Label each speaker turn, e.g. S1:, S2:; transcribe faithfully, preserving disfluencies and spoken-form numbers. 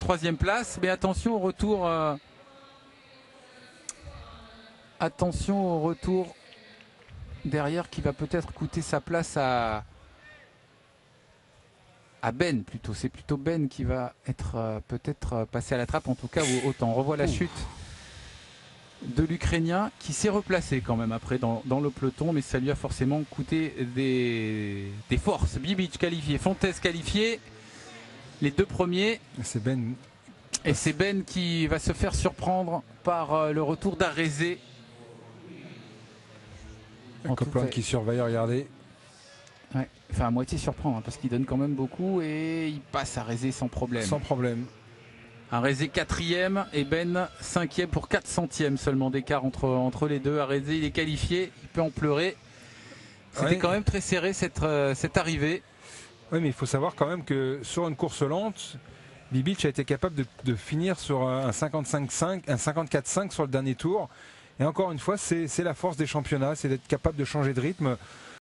S1: troisième place. Mais attention au retour. Euh, attention au retour derrière qui va peut-être coûter sa place à, à Ben plutôt. C'est plutôt Ben qui va être euh, peut-être euh, passé à la trappe. En tout cas, autant. On revoit la Ouh. chute de l'Ukrainien qui s'est replacé quand même après dans, dans le peloton, mais ça lui a forcément coûté des, des forces. Bibic qualifié, Fontes qualifié, les deux premiers.
S2: C'est Ben.
S1: Et c'est Ben qui va se faire surprendre par le retour d'Arezé.
S2: Copland qui surveille, regardez.
S1: Ouais, enfin à moitié surprendre hein, parce qu'il donne quand même beaucoup et il passe Arezé sans problème.
S2: Sans problème.
S1: Arezé quatrième et Ben cinquième pour quatre centièmes seulement d'écart entre, entre les deux. Arezé il est qualifié, il peut en pleurer. C'était ouais. quand même très serré cette, euh, cette arrivée.
S2: Oui, mais il faut savoir quand même que sur une course lente, Bibic a été capable de, de finir sur un cinquante-cinq cinq, un cinquante-quatre cinq sur le dernier tour. Et encore une fois, c'est la force des championnats, c'est d'être capable de changer de rythme.